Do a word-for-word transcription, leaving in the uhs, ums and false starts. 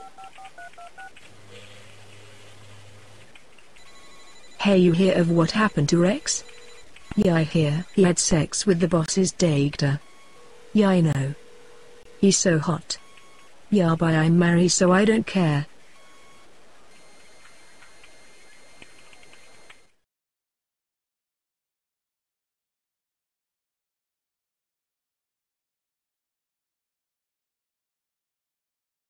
Hey, you hear of what happened to Rex? Yeah, I hear he had sex with the boss's Dagda. Yeah, I know. He's so hot. Yeah, but I'm married so I don't care.